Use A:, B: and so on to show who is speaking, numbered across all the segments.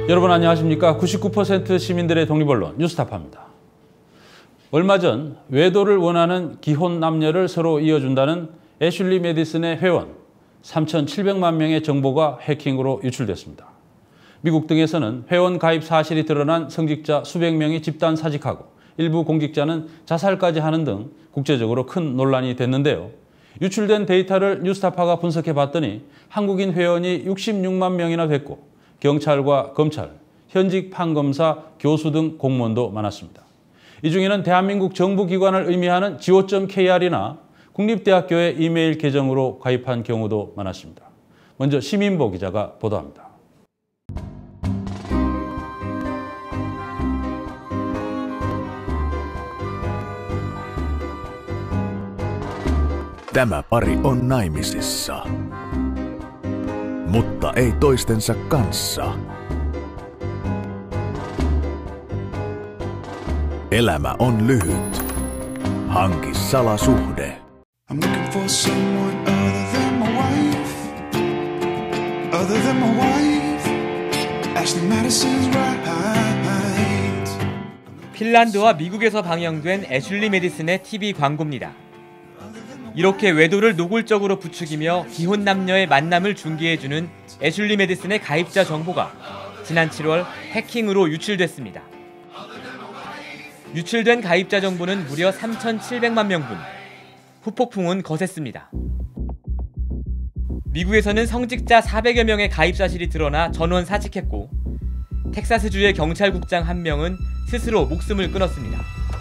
A: 여러분 안녕하십니까? 99% 시민들의 독립언론 뉴스타파입니다. 얼마 전 외도를 원하는 기혼 남녀를 서로 이어준다는 애슐리 메디슨의 회원 3,700만 명의 정보가 해킹으로 유출됐습니다. 미국 등에서는 회원 가입 사실이 드러난 성직자 수백 명이 집단 사직하고 일부 공직자는 자살까지 하는 등 국제적으로 큰 논란이 됐는데요. 유출된 데이터를 뉴스타파가 분석해 봤더니 한국인 회원이 66만 명이나 됐고 경찰과 검찰, 현직 판검사, 교수 등 공무원도 많았습니다. 이 중에는 대한민국 정부기관을 의미하는 go.kr이나 국립대학교의 이메일 계정으로 가입한 경우도 많았습니다. 먼저 시민보 기자가 보도합니다.
B: Tämä pari on naimisissa, mutta ei toistensa kanssa. Elämä on lyhyt. Hanki salasuhde.
C: I'm looking for someone other than my wife. Other than my wife. Ashley Madison's right.
D: 핀란드와 미국에서 방영된 애슐리 메디슨의 TV 광고입니다. 이렇게 외도를 노골적으로 부추기며 기혼 남녀의 만남을 중개해주는 애슐리 메디슨의 가입자 정보가 지난 7월 해킹으로 유출됐습니다. 유출된 가입자 정보는 무려 3,700만 명분. 후폭풍은 거셌습니다. 미국에서는 성직자 400여 명의 가입 사실이 드러나 전원 사직했고 텍사스주의 경찰국장 한 명은 스스로 목숨을 끊었습니다.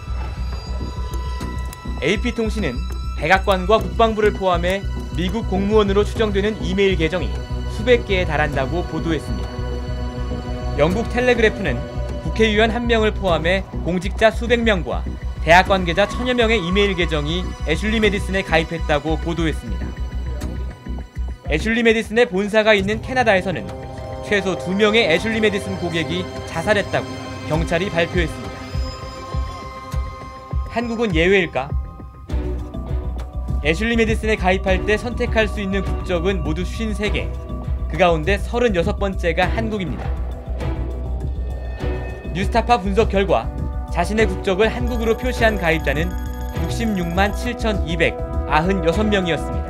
D: AP통신은 백악관과 국방부를 포함해 미국 공무원으로 추정되는 이메일 계정이 수백 개에 달한다고 보도했습니다. 영국 텔레그래프는 국회의원 한 명을 포함해 공직자 수백 명과 대학 관계자 1000여 명의 이메일 계정이 애슐리 메디슨에 가입했다고 보도했습니다. 애슐리 메디슨의 본사가 있는 캐나다에서는 최소 2명의 애슐리 메디슨 고객이 자살했다고 경찰이 발표했습니다. 한국은 예외일까? 애슐리 메디슨에 가입할 때 선택할 수 있는 국적은 모두 53개, 그 가운데 36번째가 한국입니다. 뉴스타파 분석 결과 자신의 국적을 한국으로 표시한 가입자는 66만 7,296명이었습니다.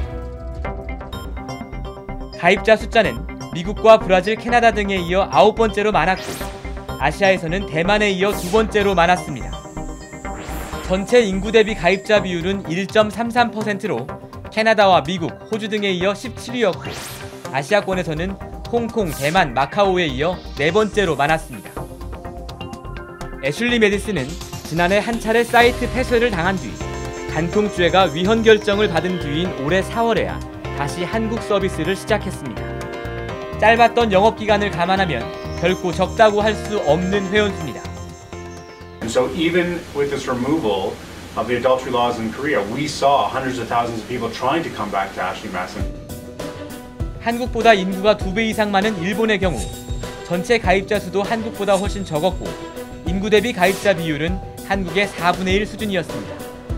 D: 가입자 숫자는 미국과 브라질, 캐나다 등에 이어 9번째로 많았고 아시아에서는 대만에 이어 2번째로 많았습니다. 전체 인구 대비 가입자 비율은 1.33%로 캐나다와 미국, 호주 등에 이어 17위였고 아시아권에서는 홍콩, 대만, 마카오에 이어 4번째로 많았습니다. 애슐리 메디슨은 지난해 한 차례 사이트 폐쇄를 당한 뒤 간통죄가 위헌 결정을 받은 뒤인 올해 4월에야 다시 한국 서비스를 시작했습니다. 짧았던 영업기간을 감안하면 결코 적다고 할 수 없는 회원수입니다.
E: And so even with this removal of the adultery laws in Korea, we saw hundreds of thousands of people trying to come back to Ashley Madison.
D: 한국보다 인구가 2배 이상 많은 일본의 경우 전체 가입자 수도 한국보다 훨씬 적었고 인구 대비 가입자 비율은 한국의 4분의 1 수준이었습니다.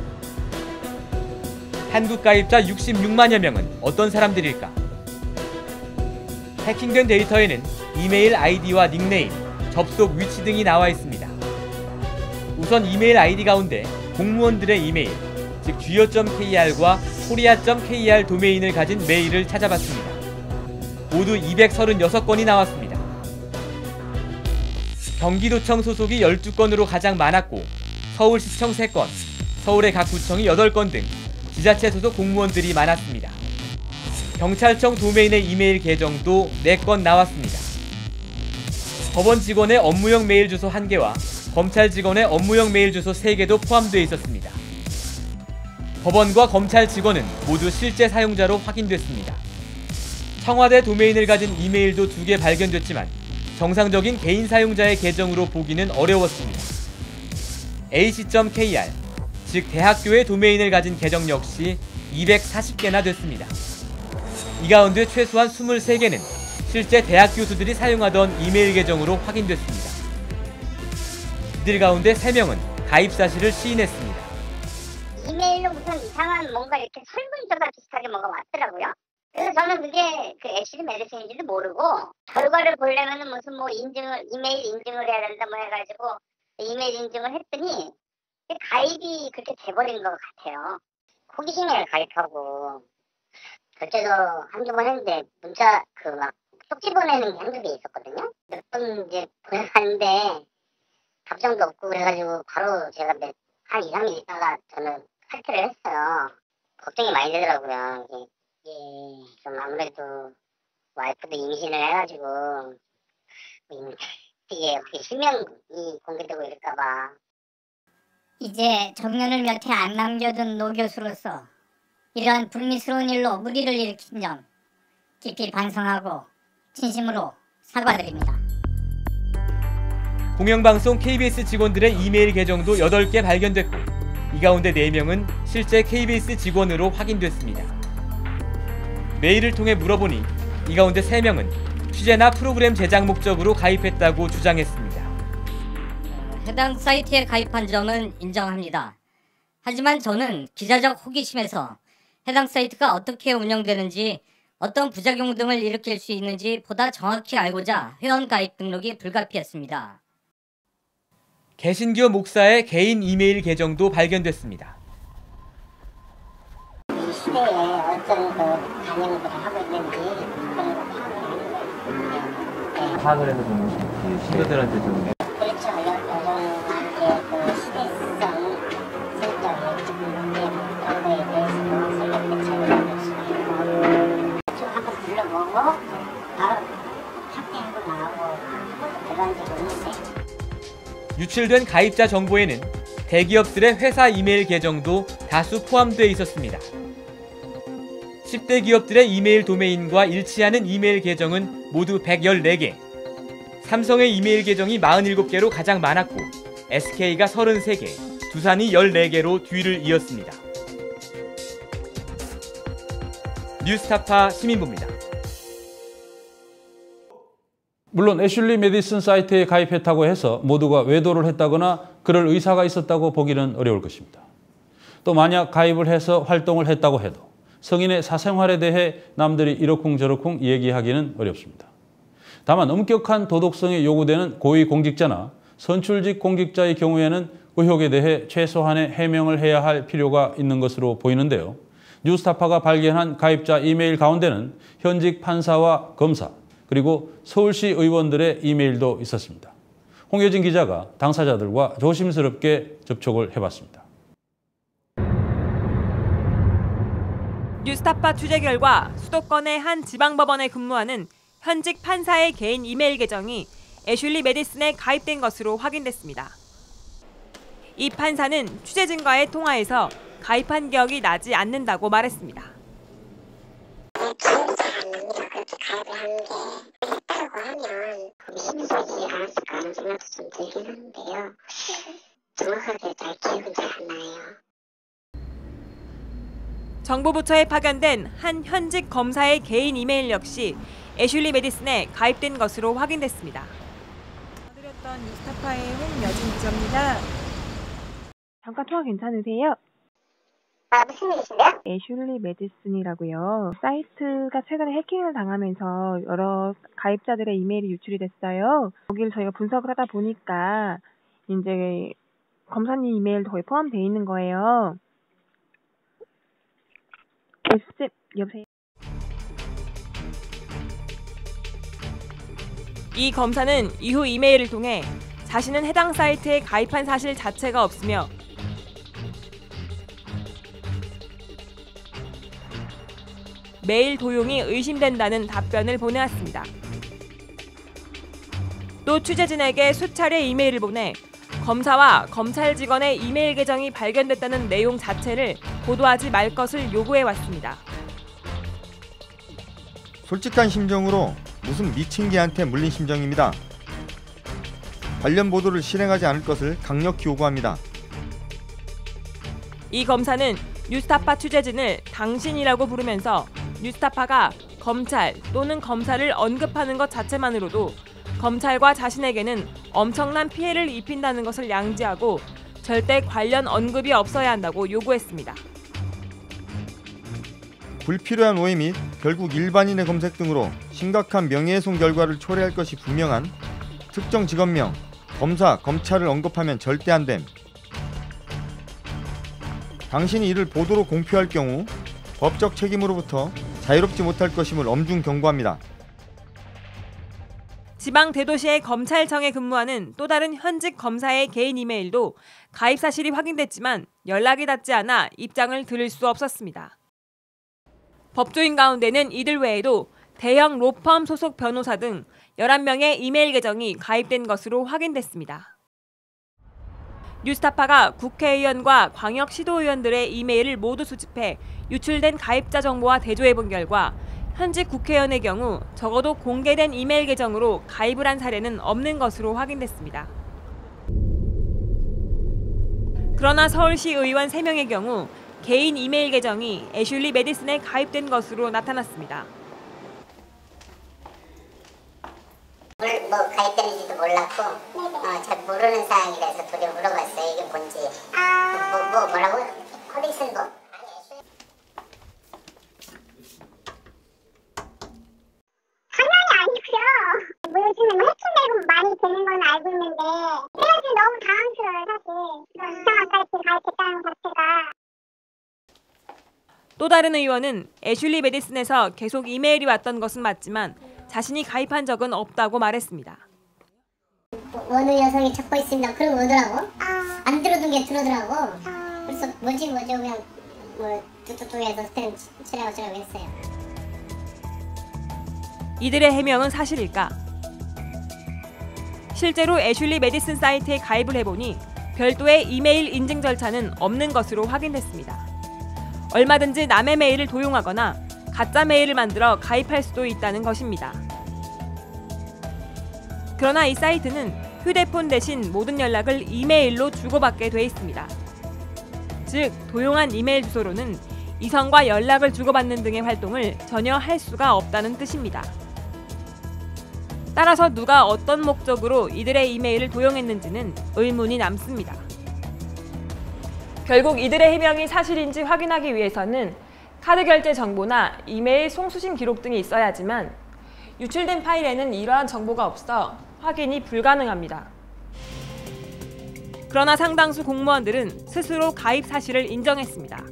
D: 한국 가입자 66만여 명은 어떤 사람들일까? 해킹된 데이터에는 이메일 아이디와 닉네임, 접속 위치 등이 나와 있습니다. 우선 이메일 아이디 가운데 공무원들의 이메일, 즉 go.kr과 korea.kr 도메인을 가진 메일을 찾아봤습니다. 모두 236건이 나왔습니다. 경기도청 소속이 12건으로 가장 많았고 서울시청 3건, 서울의 각 구청이 8건 등 지자체 소속 공무원들이 많았습니다. 경찰청 도메인의 이메일 계정도 4건 나왔습니다. 법원 직원의 업무용 메일 주소 1개와 검찰 직원의 업무용 메일 주소 3개도 포함되어 있었습니다. 법원과 검찰 직원은 모두 실제 사용자로 확인됐습니다. 청와대 도메인을 가진 이메일도 2개 발견됐지만 정상적인 개인 사용자의 계정으로 보기는 어려웠습니다. ac.kr, 즉 대학교의 도메인을 가진 계정 역시 240개나 됐습니다. 이 가운데 최소한 23개는 실제 대학 교수들이 사용하던 이메일 계정으로 확인됐습니다. 이들 가운데 3명은 가입 사실을 시인했습니다.
F: 이메일로 무슨 이상한 뭔가 이렇게 설문조사 비슷하게 뭔가 왔더라고요. 그래서 저는 그게 그 애슐리 메디슨인지도 모르고 결과를 보려면은 무슨 뭐 이메일 인증을 해야 된다 뭐 해가지고 이메일 인증을 했더니 가입이 그렇게 돼버린 것 같아요. 호기심에 가입하고 결제도 한두 번 했는데 문자 막 쪽지 보내는 게 한두 개 있었거든요. 몇 번 이제 보내봤는데 답장도 없고 그래가지고 바로 제가 한 2, 3일 있다가 저는 탈퇴를 했어요. 걱정이 많이 되더라고요. 좀 아무래도 와이프도 임신을 해가지고 이게 어떻게 실명이 공개되고 이럴까봐.
G: 이제 정년을 몇 해 안 남겨둔 노 교수로서 이러한 불미스러운 일로 무리를 일으킨 점 깊이 반성하고 진심으로 사과드립니다.
D: 공영방송 KBS 직원들의 이메일 계정도 8개 발견됐고 이 가운데 4명은 실제 KBS 직원으로 확인됐습니다. 메일을 통해 물어보니 이 가운데 3명은 취재나 프로그램 제작 목적으로 가입했다고 주장했습니다.
G: 해당 사이트에 가입한 점은 인정합니다. 하지만 저는 기자적 호기심에서 해당 사이트가 어떻게 운영되는지 어떤 부작용 등을 일으킬 수 있는지 보다 정확히 알고자 회원 가입 등록이 불가피했습니다.
D: 개신교 목사의 개인 이메일 계정도 발견됐습니다.
F: 이 시대에 어떤 반영들을 하고 있는지 그런 거
D: 파악을 해서 좀 신도들한테 좀
F: 그렇죠. 여성한테 그 시대성 성적인 그런 거에 대해서도 생각을 잘 해주시고 좀 한번 불러보고 바로 확대하고 나오고 그런 적이 있는데
D: 유출된 가입자 정보에는 대기업들의 회사 이메일 계정도 다수 포함되어 있었습니다. 10대 기업들의 이메일 도메인과 일치하는 이메일 계정은 모두 114개, 삼성의 이메일 계정이 47개로 가장 많았고 SK가 33개, 두산이 14개로 뒤를 이었습니다. 뉴스타파 시민보입니다.
A: 물론 애슐리 메디슨 사이트에 가입했다고 해서 모두가 외도를 했다거나 그럴 의사가 있었다고 보기는 어려울 것입니다. 또 만약 가입을 해서 활동을 했다고 해도 성인의 사생활에 대해 남들이 이러쿵저러쿵 얘기하기는 어렵습니다. 다만 엄격한 도덕성이 요구되는 고위공직자나 선출직 공직자의 경우에는 의혹에 대해 최소한의 해명을 해야 할 필요가 있는 것으로 보이는데요. 뉴스타파가 발견한 가입자 이메일 가운데는 현직 판사와 검사, 그리고 서울시 의원들의 이메일도 있었습니다. 홍효진 기자가 당사자들과 조심스럽게 접촉을 해봤습니다.
H: 뉴스타파 취재 결과 수도권의 한 지방법원에 근무하는 현직 판사의 개인 이메일 계정이 애슐리 메디슨에 가입된 것으로 확인됐습니다. 이 판사는 취재진과의 통화에서 가입한 기억이 나지 않는다고 말했습니다.
F: 가입을 한 게 했다고 하면 심의되지 않았을 거라는 생각도 좀 들긴 하는데요. 정확하게 잘 기억은 잘 안 나요.
H: 정보부처에 파견된 한 현직 검사의 개인 이메일 역시 애슐리 메디슨에 가입된 것으로 확인됐습니다.
I: 드렸던 뉴스타파의 홍여진 기자입니다. 잠깐 통화 괜찮으세요?
F: 무슨 일이신데요?
I: 애슐리 메디슨이라고요. 사이트가 최근에 해킹을 당하면서 여러 가입자들의 이메일이 유출이 됐어요. 거기를 저희가 분석을 하다 보니까 이제 검사님 이메일도 거의 포함되어 있는 거예요. 여보세요?
H: 이 검사는 이후 이메일을 통해 자신은 해당 사이트에 가입한 사실 자체가 없으며 메일 도용이 의심된다는 답변을 보내왔습니다. 또 취재진에게 수차례 이메일을 보내 검사와 검찰 직원의 이메일 계정이 발견됐다는 내용 자체를 보도하지 말 것을 요구해왔습니다.
J: 솔직한 심정으로 무슨 미친 개한테 물린 심정입니다. 관련 보도를 실행하지 않을 것을 강력히 요구합니다.
H: 이 검사는 뉴스타파 취재진을 당신이라고 부르면서 뉴스타파가 검찰 또는 검사를 언급하는 것 자체만으로도 검찰과 자신에게는 엄청난 피해를 입힌다는 것을 양지하고 절대 관련 언급이 없어야 한다고 요구했습니다.
J: 불필요한 오해 및 결국 일반인의 검색 등으로 심각한 명예훼손 결과를 초래할 것이 분명한 특정 직업명, 검사, 검찰을 언급하면 절대 안 됨. 당신이 이를 보도로 공표할 경우 법적 책임으로부터 자유롭지 못할 것임을 엄중 경고합니다.
H: 지방 대도시의 검찰청에 근무하는 또 다른 현직 검사의 개인 이메일도 가입 사실이 확인됐지만 연락이 닿지 않아 입장을 들을 수 없었습니다. 법조인 가운데는 이들 외에도 대형 로펌 소속 변호사 등 11명의 이메일 계정이 가입된 것으로 확인됐습니다. 뉴스타파가 국회의원과 광역시도의원들의 이메일을 모두 수집해 유출된 가입자 정보와 대조해본 결과 현직 국회의원의 경우 적어도 공개된 이메일 계정으로 가입을 한 사례는 없는 것으로 확인됐습니다. 그러나 서울시 의원 3명의 경우 개인 이메일 계정이 애슐리 메디슨에 가입된 것으로 나타났습니다.
F: 뭐 가입되는지도 몰랐고 잘 모르는 사항이라서 도리 물어봤어요. 이게 뭔지. 뭐라고? 허리슨 뭐?
K: 당연히 아니고요. 뭐 요즘에 해킹되고 많이 되는 건 알고 있는데 제가 지금 너무 당황스러워요. 사실 이상한 사이트에 가입했다는 자체가.
H: 또 다른 의원은 애슐리 메디슨에서 계속 이메일이 왔던 것은 맞지만 자신이 가입한 적은 없다고 말했습니다.
F: 어느 여성이 찾고 있습니다. 그럼 오더라고. 안 들어둔 게 들어오더라고. 그래서 뭐지 그냥 뭐 뚝뚝뚝해서 스팸 칠해가지고 했어요.
H: 이들의 해명은 사실일까? 실제로 애슐리 메디슨 사이트에 가입을 해보니 별도의 이메일 인증 절차는 없는 것으로 확인됐습니다. 얼마든지 남의 메일을 도용하거나 가짜 메일을 만들어 가입할 수도 있다는 것입니다. 그러나 이 사이트는 휴대폰 대신 모든 연락을 이메일로 주고받게 돼 있습니다. 즉, 도용한 이메일 주소로는 이성과 연락을 주고받는 등의 활동을 전혀 할 수가 없다는 뜻입니다. 따라서 누가 어떤 목적으로 이들의 이메일을 도용했는지는 의문이 남습니다. 결국 이들의 해명이 사실인지 확인하기 위해서는 카드 결제 정보나 이메일 송수신 기록 등이 있어야지만 유출된 파일에는 이러한 정보가 없어 확인이 불가능합니다. 그러나 상당수 공무원들은 스스로 가입 사실을 인정했습니다.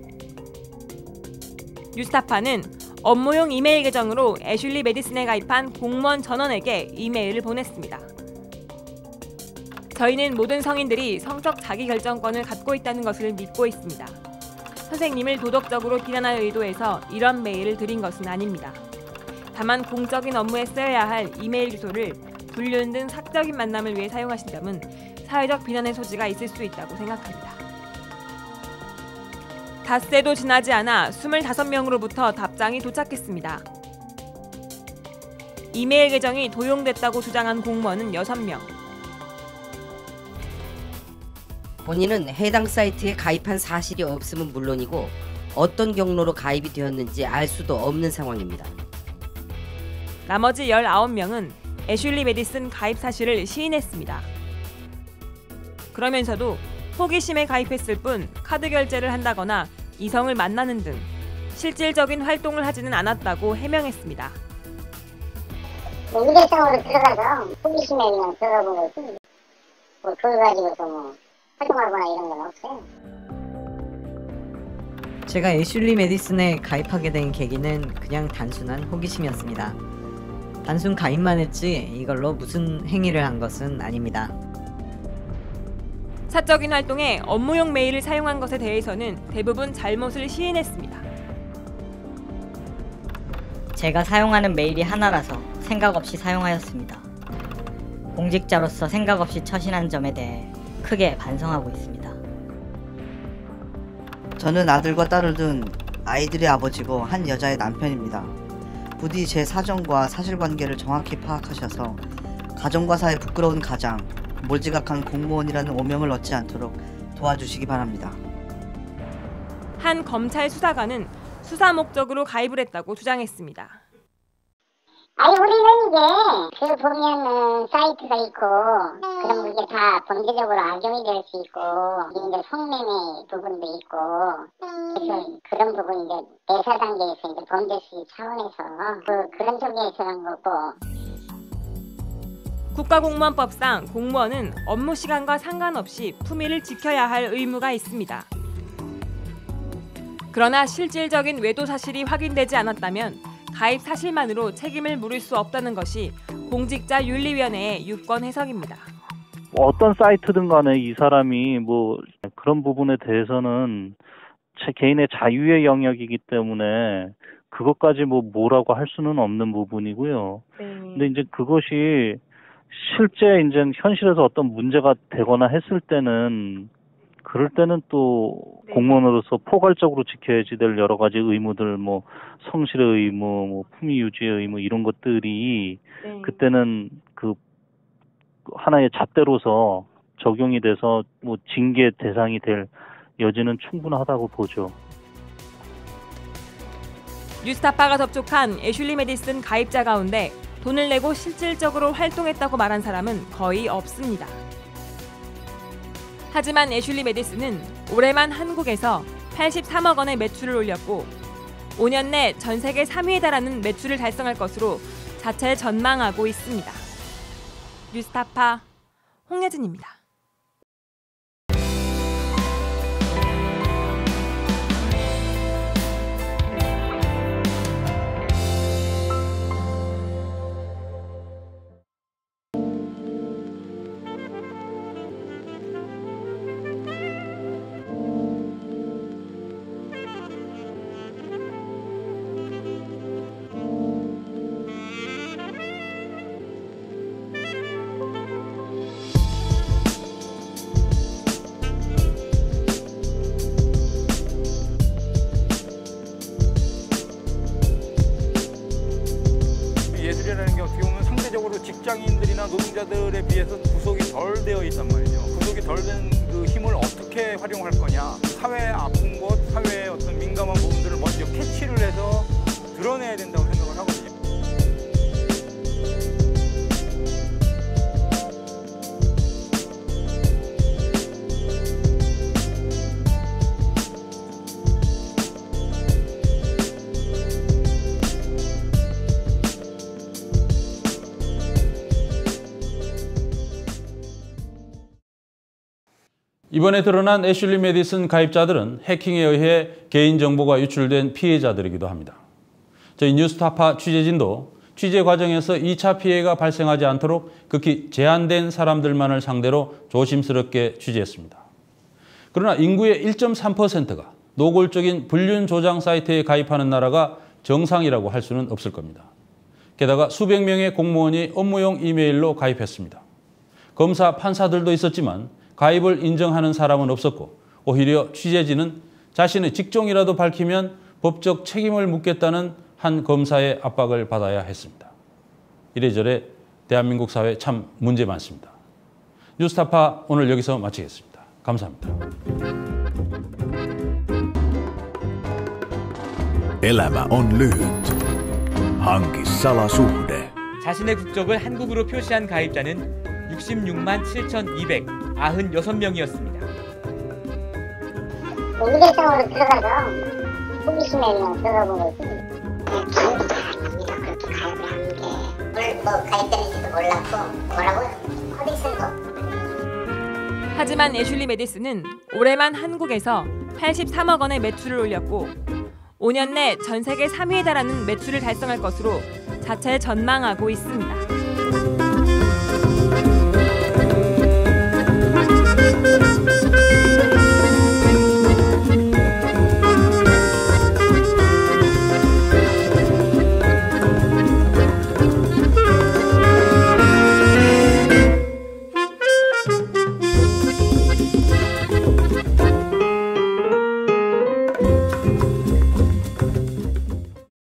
H: 뉴스타파는 업무용 이메일 계정으로 애슐리 메디슨에 가입한 공무원 전원에게 이메일을 보냈습니다. 저희는 모든 성인들이 성적 자기결정권을 갖고 있다는 것을 믿고 있습니다. 선생님을 도덕적으로 비난할 의도에서 이런 메일을 드린 것은 아닙니다. 다만 공적인 업무에 써야 할 이메일 주소를 불륜 등 사적인 만남을 위해 사용하신다면 사회적 비난의 소지가 있을 수 있다고 생각합니다. 닷새도 지나지 않아 25명으로부터 답장이 도착했습니다. 이메일 계정이 도용됐다고 주장한 공무원은 6명.
L: 본인은 해당 사이트에 가입한 사실이 없음은 물론이고 어떤 경로로 가입이 되었는지 알 수도 없는 상황입니다.
H: 나머지 19명은 애슐리 메디슨 가입 사실을 시인했습니다. 그러면서도 호기심에 가입했을 뿐 카드 결제를 한다거나 이성을 만나는 등 실질적인 활동을 하지는 않았다고 해명했습니다.
F: 일회성으로 들어가서 호기심에 그냥 들어가 본 거지. 뭐 그걸 가지고서 활동하거나 이런 건 없어요.
M: 제가 애슐리 메디슨에 가입하게 된 계기는 그냥 단순한 호기심이었습니다. 단순 가입만 했지 이걸로 무슨 행위를 한 것은 아닙니다.
H: 사적인 활동에 업무용 메일을 사용한 것에 대해서는 대부분 잘못을 시인했습니다.
G: 제가 사용하는 메일이 하나라서 생각 없이 사용하였습니다. 공직자로서 생각 없이 처신한 점에 대해 크게 반성하고 있습니다.
N: 저는 아들과 딸을 둔 아이들의 아버지고 한 여자의 남편입니다. 부디 제 사정과 사실관계를 정확히 파악하셔서 가정과 사회 부끄러운 가장, 몰지각한 공무원이라는 오명을 얻지 않도록 도와주시기 바랍니다.
H: 한 검찰 수사관은 수사 목적으로 가입을 했다고 주장했습니다.
K: 아니 우리는 이게 그 보면은 사이트가 있고 그럼 그게 다 범죄적으로 악용이 될 수 있고 이제 성매매 부분도 있고 그래서 그런 부분 이제 내사 단계에서 이제 범죄 수위 차원에서 그런 쪽에서 한 거고.
H: 국가공무원법상 공무원은 업무 시간과 상관없이 품위를 지켜야 할 의무가 있습니다. 그러나 실질적인 외도 사실이 확인되지 않았다면 가입 사실만으로 책임을 물을 수 없다는 것이 공직자윤리위원회의 유권 해석입니다.
O: 어떤 사이트든 간에 이 사람이 뭐 그런 부분에 대해서는 제 개인의 자유의 영역이기 때문에 그것까지 뭐라고 할 수는 없는 부분이고요. 근데 이제 그것이 실제 이제 현실에서 어떤 문제가 되거나 했을 때는 그럴 때는 또 공무원으로서 포괄적으로 지켜야지 될 여러 가지 의무들, 뭐 성실의 의무, 뭐 품위 유지의 의무 이런 것들이 그때는 그 하나의 잣대로서 적용이 돼서 뭐 징계 대상이 될 여지는 충분하다고 보죠.
H: 뉴스타파가 접촉한 애슐리 메디슨 가입자 가운데 돈을 내고 실질적으로 활동했다고 말한 사람은 거의 없습니다. 하지만 애슐리 메디슨은 올해만 한국에서 83억 원의 매출을 올렸고 5년 내 전 세계 3위에 달하는 매출을 달성할 것으로 자체 전망하고 있습니다. 뉴스타파 홍예진입니다.
P: 예술이라는 게 어떻게 보면 상대적으로 직장인들이나 노동자들에 비해서 구속이 덜 되어 있단 말이죠. 구속이 덜 된 그 힘을 어떻게 활용할 거냐. 사회의 아픈 곳, 사회의 어떤 민감한 부분들을 먼저 캐치를 해서 드러내야 된다고 생각을 하거든요.
A: 이번에 드러난 애슐리 메디슨 가입자들은 해킹에 의해 개인정보가 유출된 피해자들이기도 합니다. 저희 뉴스타파 취재진도 취재 과정에서 2차 피해가 발생하지 않도록 극히 제한된 사람들만을 상대로 조심스럽게 취재했습니다. 그러나 인구의 1.3%가 노골적인 불륜 조장 사이트에 가입하는 나라가 정상이라고 할 수는 없을 겁니다. 게다가 수백 명의 공무원이 업무용 이메일로 가입했습니다. 검사, 판사들도 있었지만 가입을 인정하는 사람은 없었고 오히려 취재진은 자신의 직종이라도 밝히면 법적 책임을 묻겠다는 한 검사의 압박을 받아야 했습니다. 이래저래 대한민국 사회 참 문제 많습니다. 뉴스타파 오늘 여기서 마치겠습니다. 감사합니다.
B: Elämä on lyhyt. Hanki salasuhde.
D: 자신의 국적을 한국으로 표시한 가입자는 66만 7,296명이었습니다.
K: 우대성으로 들어가서 호기심에 그냥 들어가 본 거지. 전부 다 압니다. 그렇게 가입을 하는 게. 뭐 가입되는지도 몰랐고 뭐라고요? 호기심도.
H: 하지만 애슐리 메디슨은 올해만 한국에서 83억 원의 매출을 올렸고 5년 내 전 세계 3위에 달하는 매출을 달성할 것으로 자체 전망하고 있습니다.